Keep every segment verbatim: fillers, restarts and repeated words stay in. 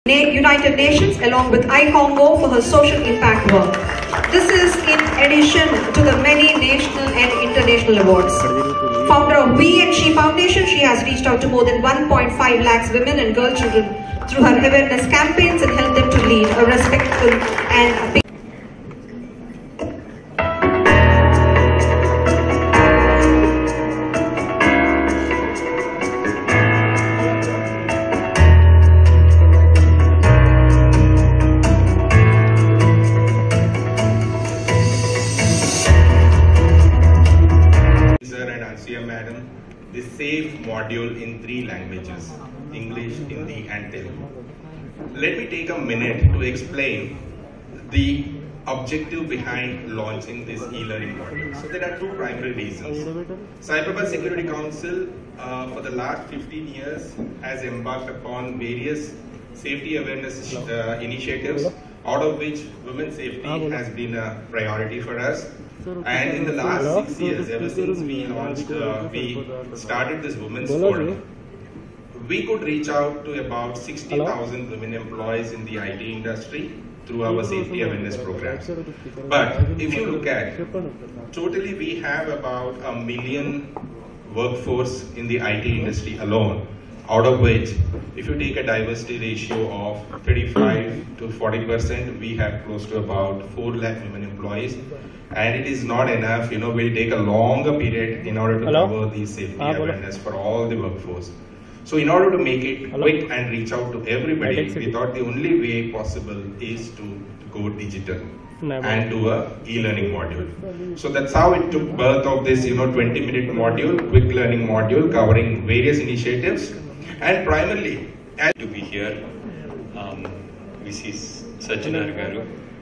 United Nations along with iCongo for her social impact work. This is in addition to the many national and international awards. Founder of We and She Foundation, she has reached out to more than one point five lakhs women and girl children through her awareness campaigns and helped them to lead a respectful and big Madam, the SAFE module in three languages, English, Hindi and Telugu. Let me take a minute to explain the objective behind launching this e-learning module. So there are two primary reasons. Cyberabad Security Council uh, for the last fifteen years has embarked upon various safety awareness uh, initiatives, out of which women's safety has been a priority for us. And in the last six years, ever since we launched, uh, we started this women's forum, we could reach out to about sixty thousand women employees in the I T industry through our safety awareness programs. But if you look at, totally we have about a million workforce in the I T industry alone, out of which, if you take a diversity ratio of thirty-five to forty percent, we have close to about four lakh women employees. And it is not enough, you know, we'll take a longer period in order to Hello? cover the safety ah, awareness for all the workforce. So in order to make it Hello? quick and reach out to everybody, we thought the only way possible is to go digital Never. and do a e-learning module. So that's how it took birth of this, you know, twenty minute module, quick learning module covering various initiatives. And primarily, as to be here, um, we see Sajana Garu,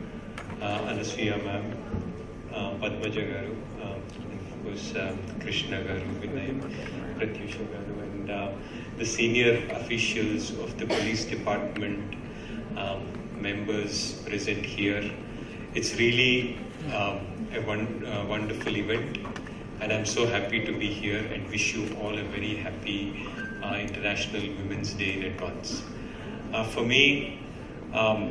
uh, Anasuya ma'am, uh, Padmaja Garu, uh, of course um, Krishna Garu, Vinay, Pratyusha Garu, and uh, the senior officials of the police department, um, members present here. It's really um, a one, uh, wonderful event, and I'm so happy to be here and wish you all a very happy uh, International Women's Day in advance. Uh, for me, um,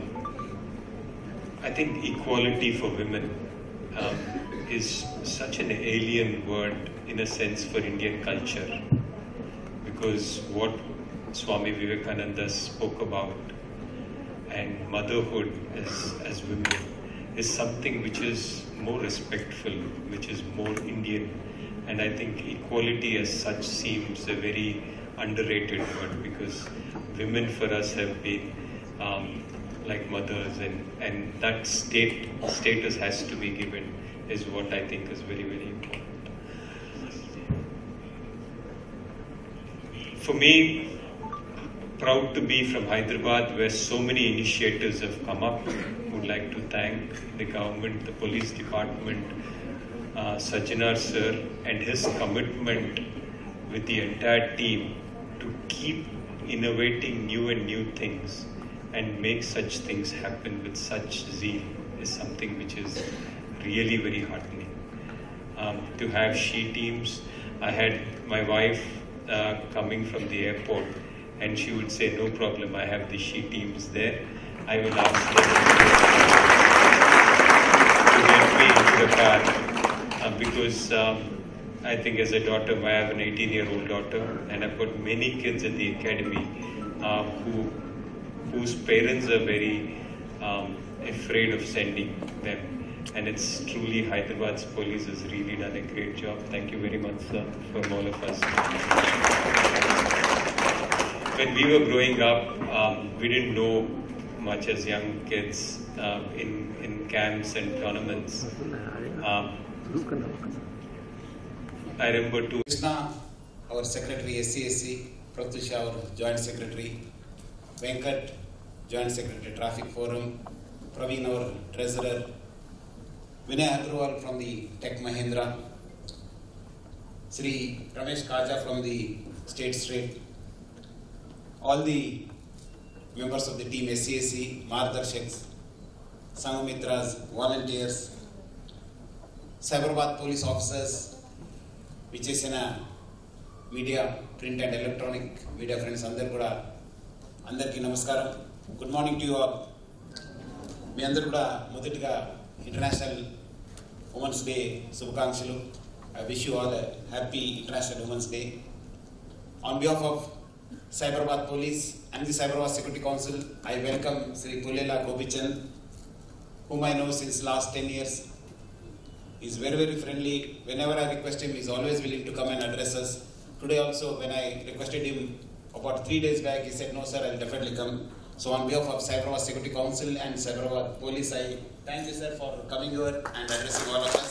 I think equality for women um, is such an alien word in a sense for Indian culture, because what Swami Vivekananda spoke about and motherhood as, as women is something which is more respectful, which is more Indian, and I think equality as such seems a very underrated word, because women for us have been um, like mothers, and, and that state status has to be given, is what I think is very, very important. For me, proud to be from Hyderabad, where so many initiatives have come up. Would like to thank the government, the police department, uh, Sajanar sir, and his commitment with the entire team to keep innovating new and new things and make such things happen with such zeal is something which is really very heartening. Um, to have she teams, I had my wife uh, coming from the airport, and she would say, no problem, I have the she teams there. I will ask them to get me into the car uh, because um, I think as a daughter, I have an eighteen year old daughter, and I've got many kids at the academy uh, who whose parents are very um, afraid of sending them. And it's truly Hyderabad's police has really done a great job. Thank you very much, sir, from all of us. When we were growing up, um, we didn't know much as young kids uh, in, in camps and tournaments. Um, I remember too. Krishna, our secretary, S C S C, Pratyusha, our joint secretary, Venkat, joint secretary, Traffic Forum, Praveen, our treasurer, Vinay Agrawal from the Tech Mahindra, Sri Ramesh Kaja from the State Street, all the members of the team, S C S C, Mardarshaks, Sangamitras, volunteers, Cyberabad police officers, which is in a media, print and electronic media friends, andaru kuda, andarki namaskaram. Good morning to you all. మీ అందరూ కూడా మొదటిగా international women's day శుభాకాంక్షలు. I wish you all a happy international women's day. On behalf of Cyberabad Police and the Cyberabad Security Council, I welcome Sri Pullela Gopichand, whom I know since last ten years. He is very very friendly. Whenever I request him, he is always willing to come and address us. Today also, when I requested him about three days back, he said, no sir, I will definitely come. So on behalf of Cyberabad Security Council and Cyberabad Police, I thank you sir for coming here and addressing all of us.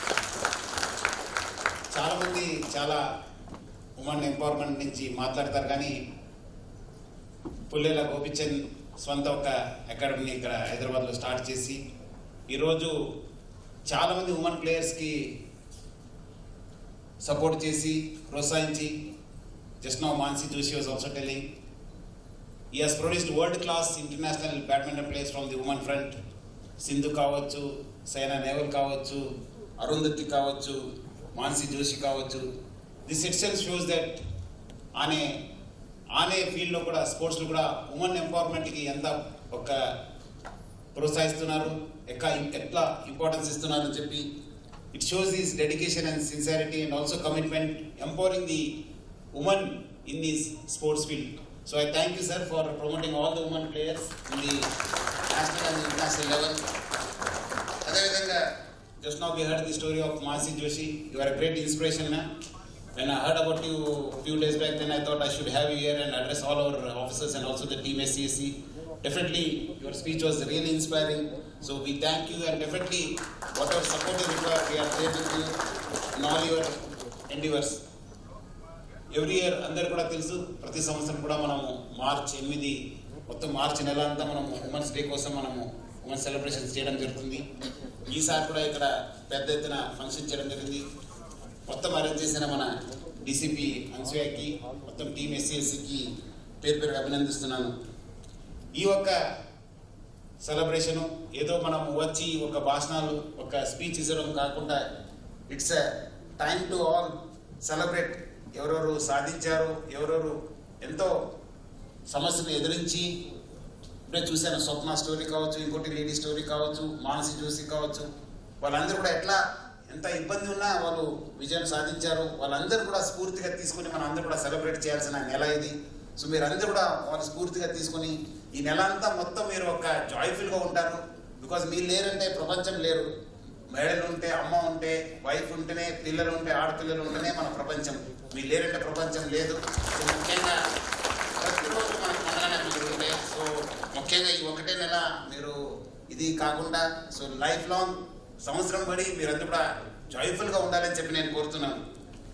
చాలా మంది చాలా women empowerment నుంచి మాట్లాడతారు, కానీ పుల్లేల గోపిచంద్ స్వంత ఒక అకాడమీని ఇక్కడ హైదరాబాద్లో స్టార్ట్ చేసి ఈరోజు చాలామంది ఉమెన్ ప్లేయర్స్కి సపోర్ట్ చేసి ప్రోత్సహించి, just now Mansi Joshi was also telling, he has produced world class international badminton players from the women front. Sindhu కావచ్చు, సైనా నెహ్వాల్ కావచ్చు, అరుంధతి కావచ్చు, మాన్సీ జోషి కావచ్చు. దిస్ ఇట్సెల్ఫ్ షోస్ దట్ ఆనే ఆనే ఫీల్డ్లో కూడా స్పోర్ట్స్లో కూడా ఉమెన్ ఎంపవర్మెంట్కి ఎంత ఒక ప్రోత్సహిస్తున్నారు, ఎక్క ఎట్లా ఇంపార్టెన్స్ ఇస్తున్నారు అని చెప్పి it shows this dedication and sincerity and also commitment empowering the women in this sports field. So I thank you sir for promoting all the women players in the national and international level. అదేవిధంగా just now we heard the story of Mansi Joshi. You are a great inspiration ma'am. When I heard about you a few days back, then I thought I should have you here and address all our officers and also the team S C S C. Definitely, your speech was really inspiring. So we thank you, and definitely, whatever support is required, we are there with you in all your endeavors. Every year, అందరు కూడా తెలుసు, ప్రతి సంవత్సరం కూడా మనము March ఎనిమిది మొత్తం మార్చి నెల అంతా మనము ఉమెన్స్ డే కోసం మనము ఉమెన్స్ సెలబ్రేషన్స్ చేయడం జరుగుతుంది. ఈసారి కూడా ఇక్కడ పెద్ద ఎత్తున ఫంక్షన్ చేయడం జరిగింది. మొత్తం అరేంజ్ చేసిన మన డీసీపీ అన్సూయకి, మొత్తం టీమ్ ఎస్సీఎస్సీకి పేరు పేరు అభినందిస్తున్నాను. ఈ ఒక్క సెలబ్రేషను ఏదో మనం వచ్చి ఒక భాషణాలు ఒక స్పీచ్ ఇవ్వడం కాకుండా it's a time to all celebrate. ఎవరెవరు సాధించారు, ఎవరెవరు ఎంతో సమస్యను ఎదిరించి, ఇప్పుడే చూశాను స్వప్న స్టోరీ కావచ్చు, ఇంకోటి లేడీ స్టోరీ కావచ్చు, మానసి జోషి కావచ్చు, వాళ్ళందరూ కూడా ఎట్లా ఎంత ఇబ్బంది ఉన్నా వాళ్ళు విజయం సాధించారు. వాళ్ళందరూ కూడా స్ఫూర్తిగా తీసుకుని మనం అందరూ కూడా సెలబ్రేట్ చేయాల్సిన నెల ఇది. సో మీరు అందరూ కూడా వాళ్ళు స్ఫూర్తిగా తీసుకొని ఈ నెల అంతా మొత్తం మీరు ఒక జాయ్ఫుల్గా ఉంటారు. బికాజ్ మీరు లేరంటే ప్రపంచం లేరు. మహిళలు ఉంటే, అమ్మ ఉంటే, వైఫ్ ఉంటేనే, పిల్లలు ఉంటే, ఆడపిల్లలు ఉంటేనే మన ప్రపంచం. మీరు లేరంటే ప్రపంచం లేదు. సో ముఖ్యంగా ప్రతిరోజు మనకు పండుగ జరుగుతాయి. సో ముఖ్యంగా ఈ ఒకటే నెల మీరు ఇది కాకుండా సో లైఫ్ లాంగ్ సంవత్సరం పడి మీరందరూ కూడా జాయ్ఫుల్గా ఉండాలని చెప్పి నేను కోరుతున్నాను.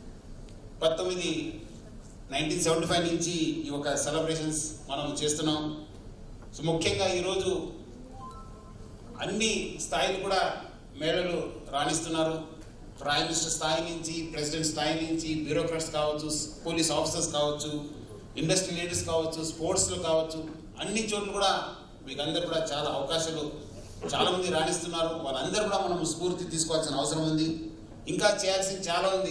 పంతొమ్మిది నైన్టీన్ సెవెంటీ ఫైవ్ నుంచి ఈ ఒక సెలబ్రేషన్స్ మనం చేస్తున్నాం. సో ముఖ్యంగా ఈరోజు అన్ని స్థాయిలు కూడా మహిళలు రాణిస్తున్నారు. ప్రైమ్ మినిస్టర్ స్థాయి నుంచి, ప్రెసిడెంట్ స్థాయి నుంచి, బ్యూరోక్రాట్స్ కావచ్చు, పోలీస్ ఆఫీసర్స్ కావచ్చు, ఇండస్ట్రీ లీడర్స్ కావచ్చు, స్పోర్ట్స్లో కావచ్చు, అన్ని చోట్ల కూడా మీకు అందరూ కూడా చాలా అవకాశాలు చాలా మంది రాణిస్తున్నారు. వాళ్ళందరూ కూడా మనం స్ఫూర్తి తీసుకోవాల్సిన అవసరం ఉంది. ఇంకా చేయాల్సింది చాలా ఉంది,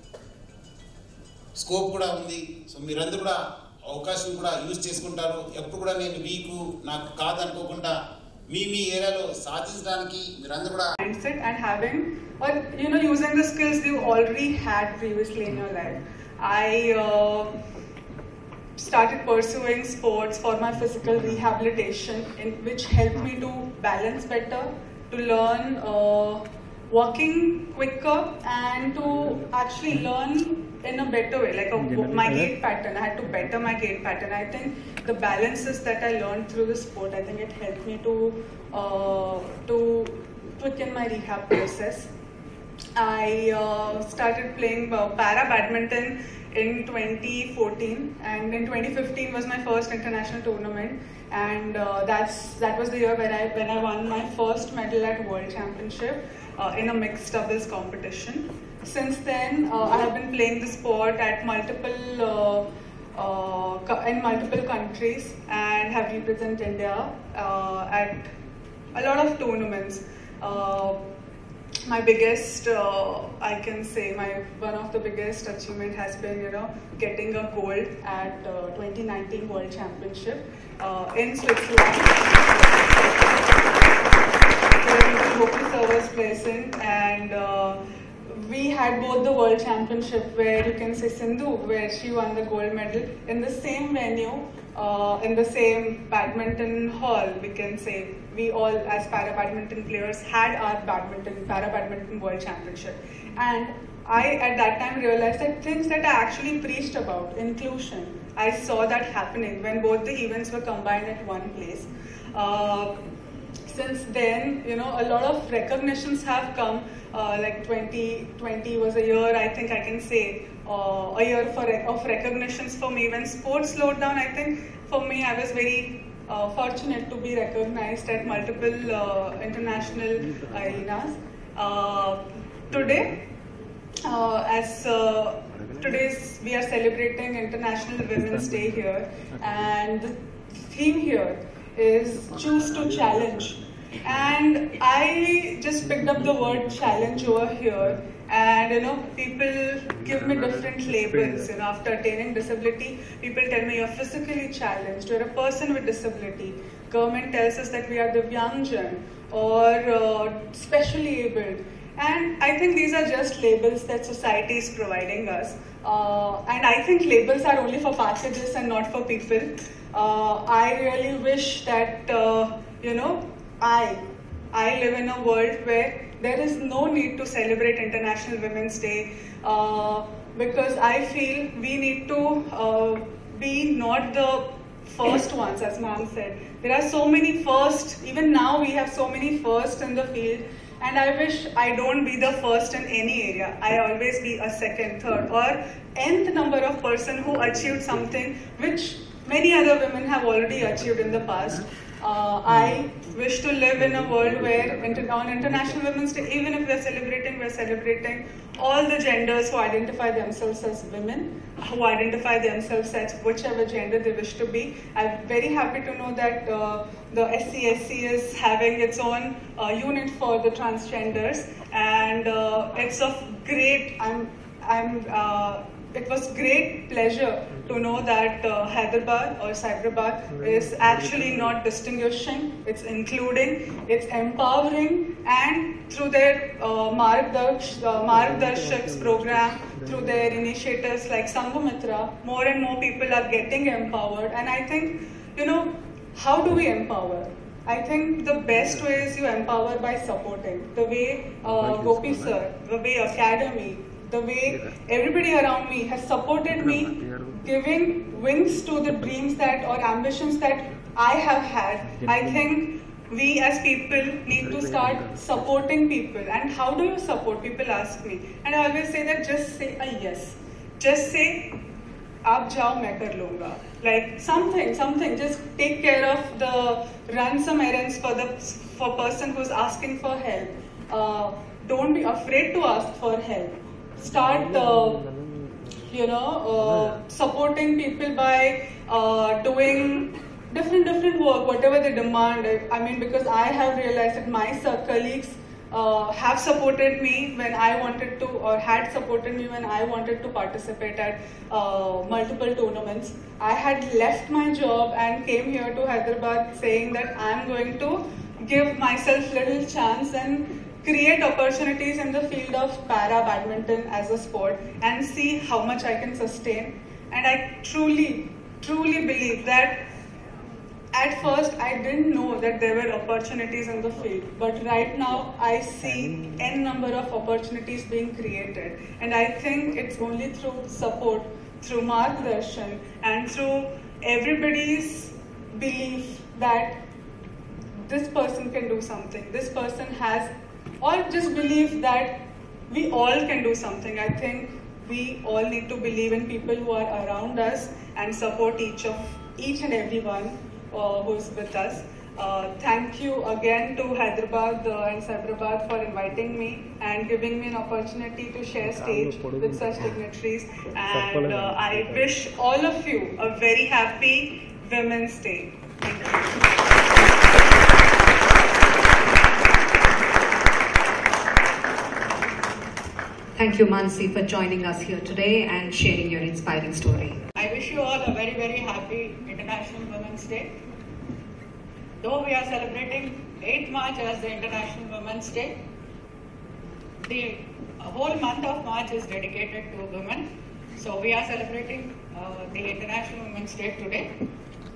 స్కోప్ కూడా ఉంది. సో మీరందరూ కూడా అవకాశం కూడా యూజ్ చేసుకుంటారు. ఎప్పుడు కూడా నేను వీకు నాకు కాదనుకోకుండా మీ మీ ఏరియాలో సాధించడానికి మీరందరూ కూడా mindset and having or you know using the skills you already had previously in your life. I uh, started pursuing sports for my physical rehabilitation, in which helped me to balance better, to learn uh, working quicker, and to actually learn in a better way, like a, my gait pattern. I had to better my gait pattern. I think the balances that I learned through the sport, I think it helped me to uh, to quicken my rehab process. I uh, started playing uh, para badminton in twenty fourteen, and in twenty fifteen was my first international tournament, and uh, that's that was the year when I when I won my first medal at World Championship uh, in a mixed doubles competition. Since then, uh, I have been playing the sport at multiple uh, uh, in multiple countries and have represented India uh, at a lot of tournaments. Uh, my biggest, uh, I can say, my one of the biggest achievement has been, you know, getting a gold at uh, twenty nineteen World Championship uh, in Switzerland, where Gopi sir was present, and uh, we had both the World Championship, where you can say Sindhu, where she won the gold medal, in the same venue, uh, in the same badminton hall, we can say. We all, as para-badminton players, had our badminton, para-badminton World Championship. And I, at that time, realized that things that I actually preached about, inclusion, I saw that happening when both the events were combined at one place. Uh, since then, you know, a lot of recognitions have come. Uh, like twenty twenty was a year, I think I can say, uh, a year for of recognitions for me. When sports slowed down, I think for me, I was very uh, fortunate to be recognized at multiple uh, international arenas. Uh, today, uh, as uh, today's we are celebrating International Women's Day here, and the theme here is choose to challenge. And I just picked up the word challenge over here, and you know, people give me different labels. You know, after attaining disability, people tell me you're physically challenged, you're a person with disability. Government tells us that we are Divyangjan or uh, specially abled. And I think these are just labels that society is providing us. Uh, and I think labels are only for packages and not for people. Uh, I really wish that, uh, you know, I, I live in a world where there is no need to celebrate International Women's Day uh, because I feel we need to uh, be not the first ones, as ma'am said. There are so many first, even now we have so many first in the field, and I wish I don't be the first in any area. I always be a second, third, or nth number of person who achieved something which many other women have already achieved in the past. Uh, I wish to live in a world where inter on International Women's Day, even if we're celebrating, we're celebrating all the genders who identify themselves as women, who identify themselves as whichever gender they wish to be. I'm very happy to know that uh, the S C S C is having its own uh, unit for the transgenders, and uh, it's of great, I'm, I'm, uh, it was great pleasure to know that uh, Hyderabad or Cyberabad is actually not distinguishing, it's including, it's empowering, and through their uh, Margdarsh, uh, Margdarshaks program, through their initiatives like Sanghamitra, more and more people are getting empowered. And I think, you know, how do we empower? I think the best way is you empower by supporting. The way uh, Gopi sir, the way Academy, the way everybody around me has supported me, giving wings to the dreams that or ambitions that I have had. I think we as people need to start supporting people. And how do you support? People ask me. And I always say that just say a yes. Just say, aap jao, main kar lunga. Like something, something. Just take care of the, run some errands for the for person who's asking for help. Uh, don't be afraid to ask for help. Start, uh, you know, uh, supporting people by uh, doing different, different work, whatever they demand. I mean, because I have realized that my colleagues uh, have supported me when I wanted to, or had supported me when I wanted to participate at uh, multiple tournaments. I had left my job and came here to Hyderabad saying that I'm going to give myself little chance and create opportunities in the field of para-badminton as a sport and see how much I can sustain. And I truly, truly believe that at first I didn't know that there were opportunities in the field, but right now I see n number of opportunities being created. And I think it's only through support, through Margdarshan, and through everybody's belief that this person can do something, this person has, or just believe that we all can do something. I think we all need to believe in people who are around us and support each of each and everyone uh, who's with us. Uh, thank you again to Hyderabad uh, and Cyberabad for inviting me and giving me an opportunity to share stage with such dignitaries. And uh, I wish all of you a very happy Women's Day. Thank you. Thank you, Mansi, for joining us here today and sharing your inspiring story. I wish you all a very, very happy International Women's Day. Though we are celebrating eighth March as the International Women's Day, the whole month of March is dedicated to women. So we are celebrating uh, the International Women's Day today.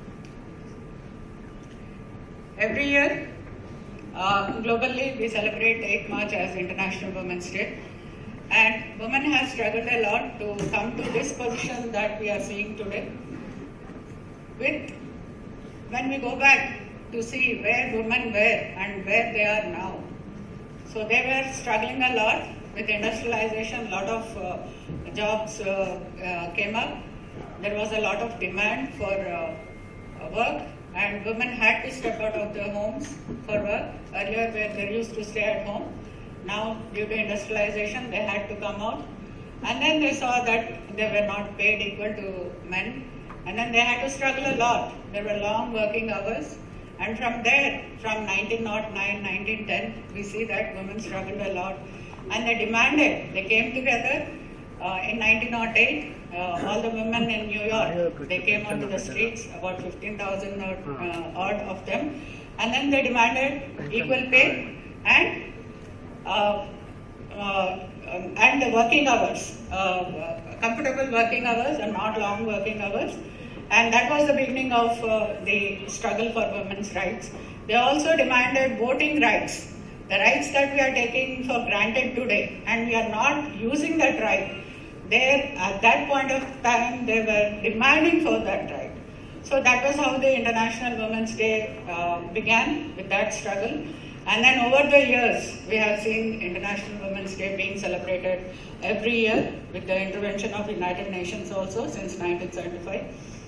Every year, uh, globally, we celebrate eighth March as International Women's Day. And women have struggled a lot to come to this position that we are seeing today. With, when we go back to see where women were and where they are now. So they were struggling a lot with industrialization, a lot of uh, jobs uh, uh, came up. There was a lot of demand for uh, work, and women had to step out of their homes for work. Earlier, where they used to stay at home. Now, due to industrialization, they had to come out. And then they saw that they were not paid equal to men. And then they had to struggle a lot. There were long working hours. And from there, from nineteen oh nine, nineteen ten, we see that women struggled a lot. And they demanded, they came together uh, in nineteen oh eight, uh, all the women in New York, they came onto the streets, about fifteen thousand or, uh, odd of them. And then they demanded equal pay and uh, uh, um, and the working hours, uh, comfortable working hours and not long working hours. And that was the beginning of uh, the struggle for women's rights. They also demanded voting rights, the rights that we are taking for granted today, and we are not using that right. There, at that point of time, they were demanding for that right. So that was how the International Women's Day uh, began, with that struggle. And then over the years, we have seen International Women's Day being celebrated every year with the intervention of United Nations also since nineteen seventy-five.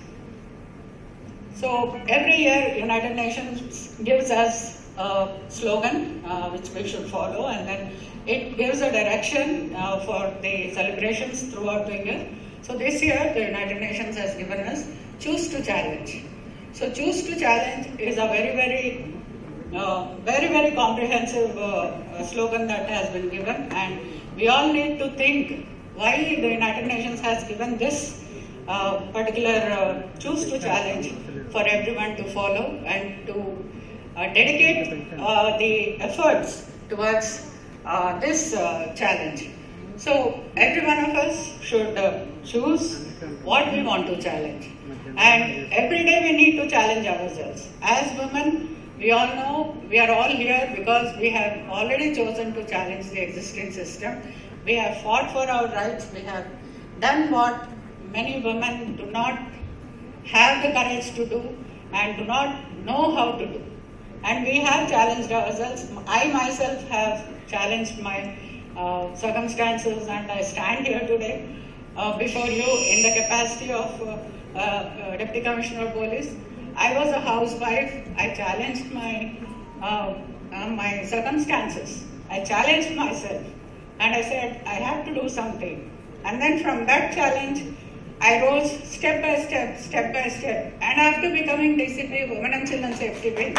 So every year, United Nations gives us a slogan uh, which we should follow, and then it gives a direction uh, for the celebrations throughout the year. So this year, the United Nations has given us Choose to Challenge. So Choose to Challenge is a very, very, uh, very, very comprehensive uh, slogan that has been given, and we all need to think why the United Nations has given this uh, particular uh, Choose to Challenge for everyone to follow and to uh, dedicate uh, the efforts towards uh, this uh, challenge. So every one of us should uh, choose what we want to challenge. And every day we need to challenge ourselves. As women, we all know we are all here because we have already chosen to challenge the existing system. We have fought for our rights. We have done what many women do not have the courage to do and do not know how to do. And we have challenged ourselves. I myself have challenged my uh, circumstances, and I stand here today uh, before you in the capacity of uh, uh, uh, Deputy Commissioner of Police. I was a housewife. I challenged my, uh, uh, my circumstances. I challenged myself, and I said, I have to do something. And then from that challenge, I rose step by step, step by step, and after becoming D C P, Women and Children Safety Wing,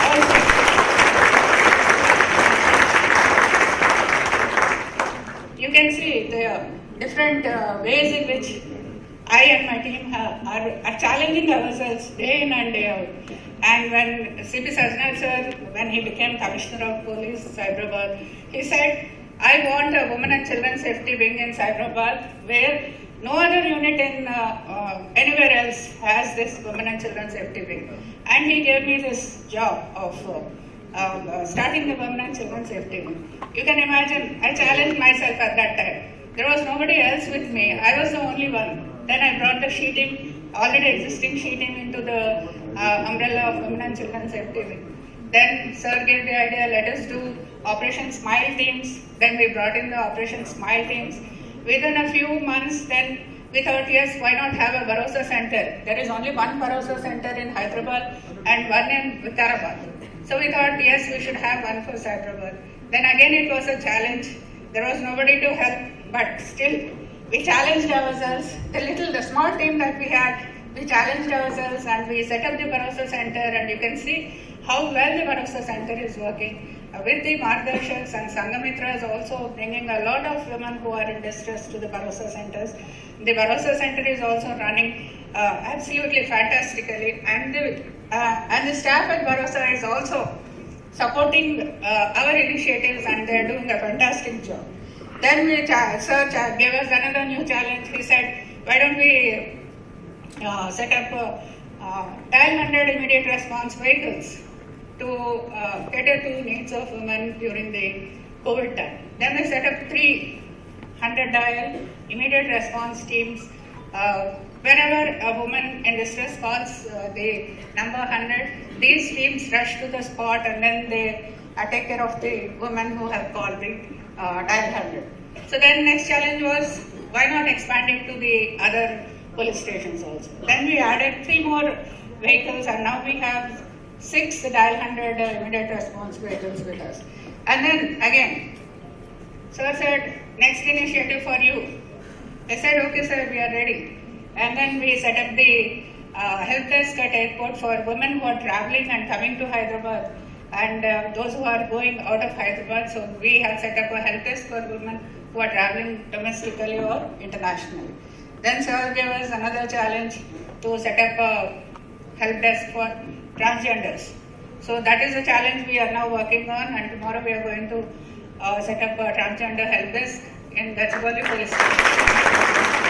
you can see the different uh, ways in which I and my team have, are, are challenging ourselves day in and day out. And when C P Sajnal sir, when he became Commissioner of Police, Cyberabad, he said, I want a Women and Children Safety Wing in Cyberabad where no other unit in uh, uh, anywhere else has this Women and Children Safety Wing. And he gave me this job of uh, uh, starting the Women and Children Safety Wing. You can imagine, I challenged myself at that time. There was nobody else with me. I was the only one. Then I brought the sheeting, already existing sheeting, into the uh, umbrella of Women and Children Safety Wing. Then Sir gave the idea, let us do Operation Smile teams. Then we brought in the Operation Smile teams. Within a few months, then we thought, yes, why not have a Bharosa Center? There is only one Bharosa Center in Hyderabad and one in Vikarabad. So we thought, yes, we should have one for Hyderabad. Then again it was a challenge. There was nobody to help, but still we challenged ourselves. The little, the small team that we had, we challenged ourselves and we set up the Bharosa Center, and you can see how well the Bharosa Center is working. uh, with the Margdarshaks and Sangamitras also bringing a lot of women who are in distress to the Bharosa centers. The Bharosa center is also running uh, absolutely fantastically, and the, uh, and the staff at Bharosa is also supporting uh, our initiatives, and they are doing a fantastic job. Then we, Sir gave us another new challenge. He said, why don't we uh, set up uh, uh, dial one hundred immediate response vehicles to uh, cater to needs of women during the COVID time. Then we set up three one hundred dial immediate response teams. Uh, whenever a woman in distress calls uh, the number one hundred, these teams rush to the spot and then they uh, take care of the women who have called the uh, dial one hundred. So then next challenge was, why not expand it to the other police stations also. Then we added three more vehicles, and now we have six dial one hundred uh, immediate response vehicles with us. And then again, Sir said, next initiative for you. I said, okay sir, we are ready. And then we set up the uh, help desk at airport for women who are traveling and coming to Hyderabad, and uh, those who are going out of Hyderabad. So we have set up a help desk for women who are traveling domestically or internationally. Then Sir gave us another challenge to set up a help desk for transgenders. So that is a challenge we are now working on, and tomorrow we are going to uh, set up a transgender help desk in Gachibowli police station.